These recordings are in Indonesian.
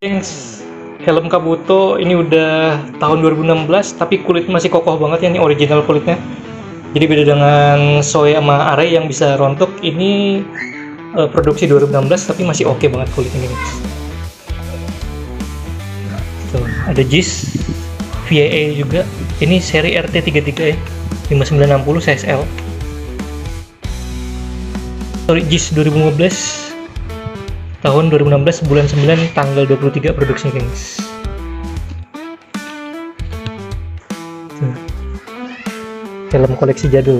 Gengs, helm Kabuto ini udah tahun 2016 tapi kulitnya masih kokoh banget ya, ini original kulitnya. Jadi beda dengan Soe sama Are yang bisa rontok, ini produksi 2016 tapi masih oke banget kulitnya guys. Tuh, ada JIS VAA juga. Ini seri RT33 ya, 5960 size L. Sorry, JIS 2015 tahun 2016 bulan 9 tanggal 23 produksi guys. Tuh. Helm koleksi jadul.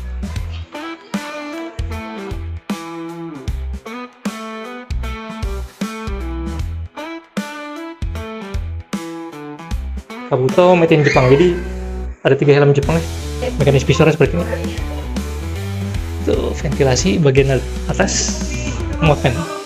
Kabuto made in Jepang, jadi ada 3 helm Jepang ya. Mekanis pistornya seperti ini. Tuh, ventilasi bagian atas muat fan.